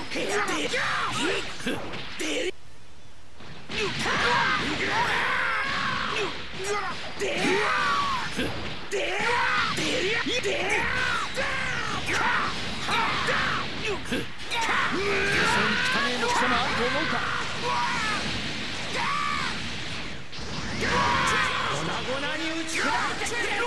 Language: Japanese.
粉々に打ち砕いてくれよ。